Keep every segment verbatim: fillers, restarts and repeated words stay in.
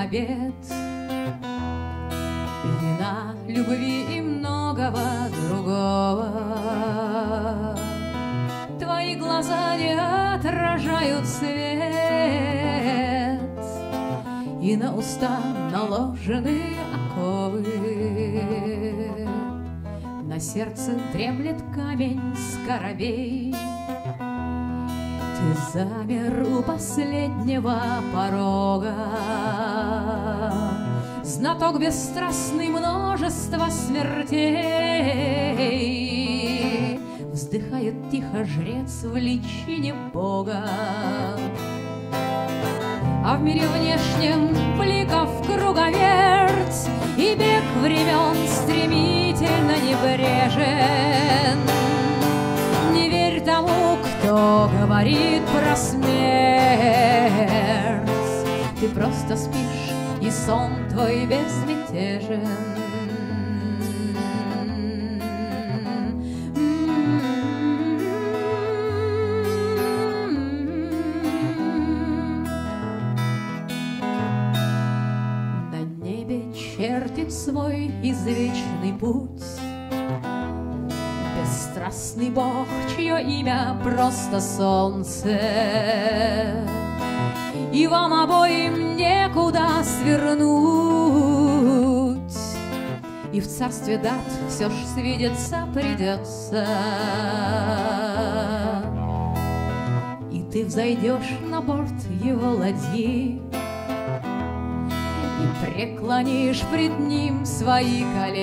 обед, вина, любви и многого другого. Твои глаза не отражают свет, и на уста наложены оковы. На сердце дремлет камень скоробей. Ты замер у последнего порога, знаток бесстрастный множества смертей. Вздыхает тихо жрец в личине Бога, а в мире внешнем бликов круговерть, и бег времен стремительно небрежен. Не верь тому, кто говорит про смерть. Ты просто спишь, и сон твой безмятежен. На небе чертит свой извечный путь бесстрастный бог, чье имя просто солнце. И вам обоим некуда свернуть, и в царстве дат все ж свидеться придется. И ты взойдешь на борт его ладьи и преклонишь пред ним свои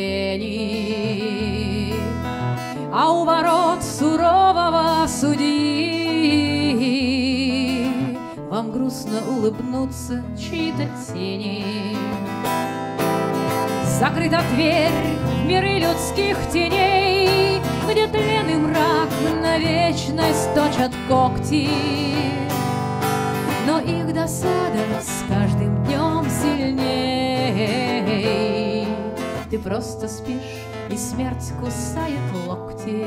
колени, а у ворот сурового судьи вам грустно улыбнутся чьи-то тени. Закрыта дверь в миры людских теней, где тлен и мрак на вечность точат когти. Но их досада с каждым днем сильней. Ты просто спишь, и смерть кусает локти.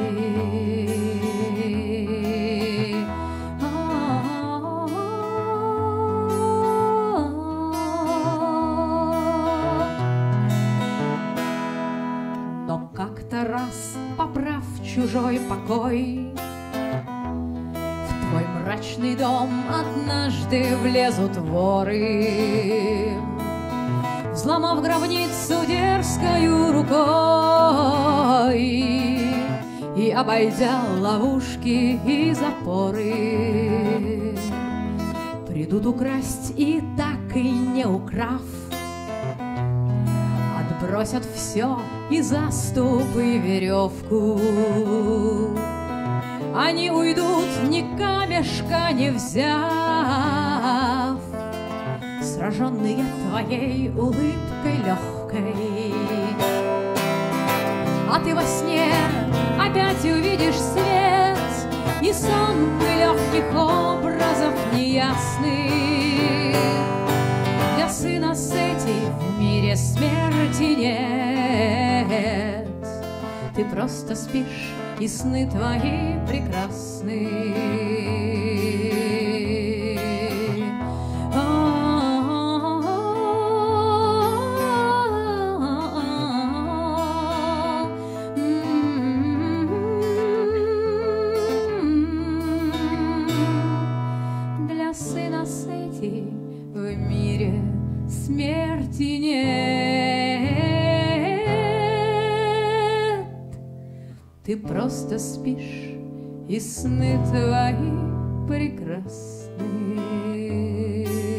Но как-то раз, поправ чужой покой, в твой мрачный дом однажды влезут воры, взломав гробницу дерзкою рукой и обойдя ловушки и запоры. Придут украсть и так и не украв, отбросят все и заступ и веревку. Они уйдут, ни камешка не взяв, сраженные твоей улыбкой легкой. А ты во сне опять увидишь свет и сон легких образов неясных. Для сына Сети в мире смерти нет. Ты просто спишь, и сны твои прекрасны. В мире смерти нет. Ты просто спишь, и сны твои прекрасны.